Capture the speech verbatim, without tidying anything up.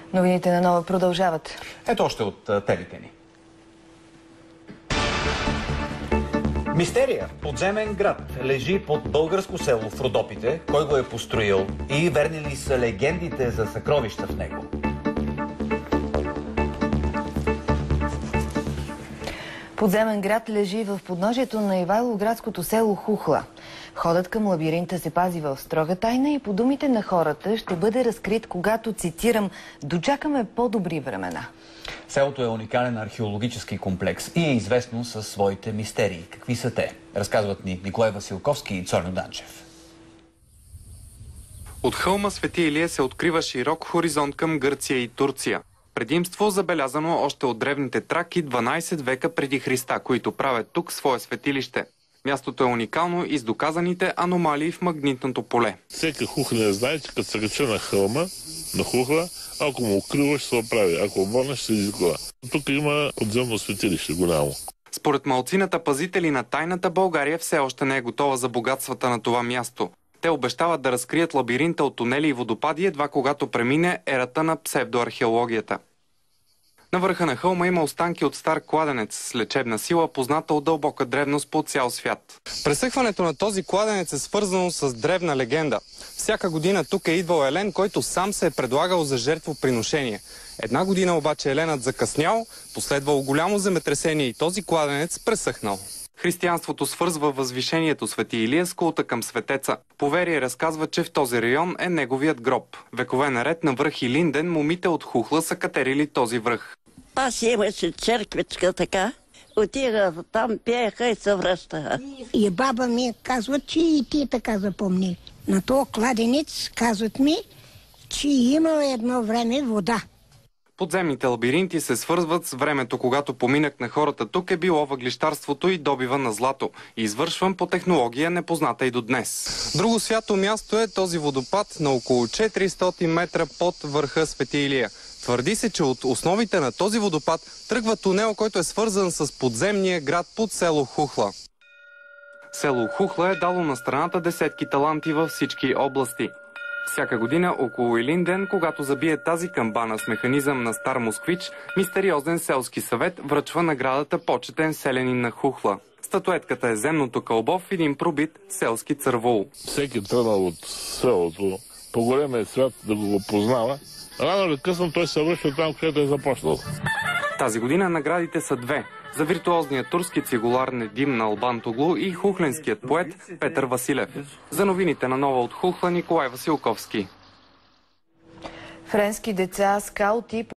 Новините на Нова продължават. Ето още от телите ни. Мистерия. Подземен град лежи под българско село в Родопите. Кой го е построил и верни ли са легендите за съкровища в него? Подземен град лежи в подножието на Ивайловградското село Хухла. Ходът към лабиринта се пази в строга тайна и по думите на хората ще бъде разкрит, когато, цитирам, дочакаме по-добри времена. Селото е уникален археологически комплекс и е известно със своите мистерии. Какви са те? Разказват ни Николай Василковски и Цоню Данчев. От хълма Свети Илия се открива широк хоризонт към Гърция и Турция. Предимство забелязано още от древните траки дванадесет века преди Христа, които правят тук свое светилище. Мястото е уникално и с доказаните аномалии в магнитното поле. Всеки хухля знае, че като се качи на хълма, на Хухла, ако му укрива, ще се оправи. Ако обърне, ще се изикова. Тук има подземно светилище голямо. Според малцината пазители на тайната, България все още не е готова за богатствата на това място. Те обещават да разкрият лабиринта от тунели и водопади едва когато премине ерата на псевдоархеологията. На върха на хълма има останки от стар кладенец с лечебна сила, позната от дълбока древност по цял свят. Пресъхването на този кладенец е свързано с древна легенда. Всяка година тук е идвал елен, който сам се е предлагал за жертвоприношение. Една година обаче еленът закъснял, последвало голямо земетресение и този кладенец пресъхнал. Християнството свързва възвишението Свети Илия с култа към светеца. Поверие разказва, че в този район е неговият гроб. Векове наред на връх Илинден момите от Хухла са катерили този връх. Аз имаше черквичка така. Отигаха там, пееха и се връщаха. И баба ми казва, че и ти така запомни. На този кладенец казват ми, че имало едно време вода. Подземните лабиринти се свързват с времето, когато поминък на хората тук е било въглищарството и добива на злато, извършван по технология непозната и до днес. Друго свято място е този водопад на около четиристотин метра под върха Свети Илия. Твърди се, че от основите на този водопад тръгва тунел, който е свързан с подземния град под село Хухла. Село Хухла е дало на страната десетки таланти във всички области. Всяка година около Илинден, когато забие тази камбана с механизъм на стар москвич, мистериозен селски съвет връчва наградата почетен селянин на Хухла. Статуетката е земното кълбо в един пробит селски цървул. Всеки тръгнал от селото по големия свят да го познава, рано или късно той се връща там, където е започнал. Тази година наградите са две. За виртуозния турски цигулар Недим Налбантоглу и хухленският поет Петър Василев. За новините на Нова от Хухла Николай Василковски. Френски деца скаути